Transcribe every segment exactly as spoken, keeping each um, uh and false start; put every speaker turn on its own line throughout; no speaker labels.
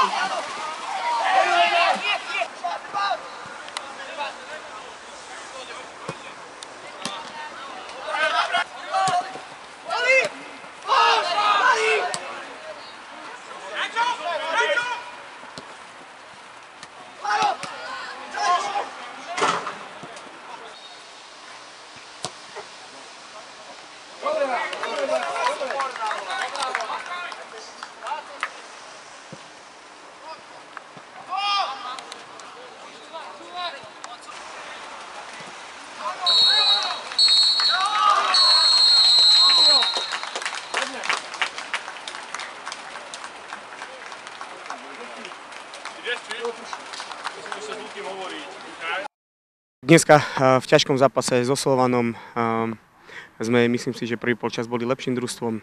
Dneska v ťažkom zápase so Slovanom sme, myslím si, že prvý polčas boli lepším družstvom.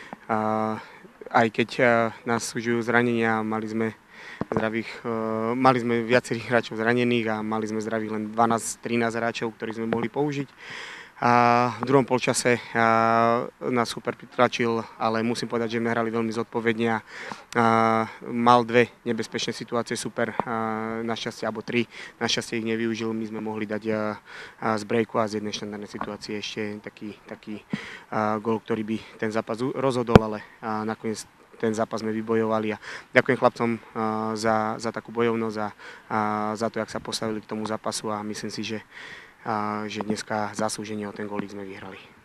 Aj keď nás súžujú zranenia, mali sme zdravých, mali sme viacerých hráčov zranených a mali sme zdravých len dvanásť trinásť hráčov, ktorých sme mohli použiť. A v druhom polčase nás super pritlačil, ale musím povedať, že sme hrali veľmi zodpovedne a mal dve nebezpečné situácie super, našťastie, alebo tri, našťastie ich nevyužil, my sme mohli dať z breaku a z jednej štandardnej situácie ešte taký, taký gól, ktorý by ten zápas rozhodol, ale nakoniec ten zápas sme vybojovali a ďakujem chlapcom za, za takú bojovnosť a, a za to, jak sa postavili k tomu zápasu a myslím si, že A, že dneska zaslúžene o ten gólík sme vyhrali.